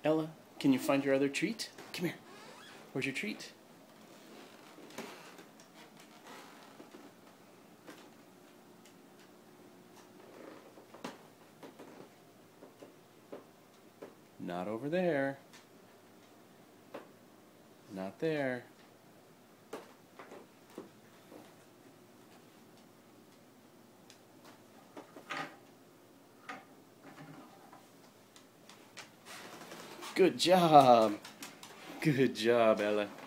Ella, can you find your other treat? Come here. Where's your treat? Not over there. Not there. Good job. Good job, Ella.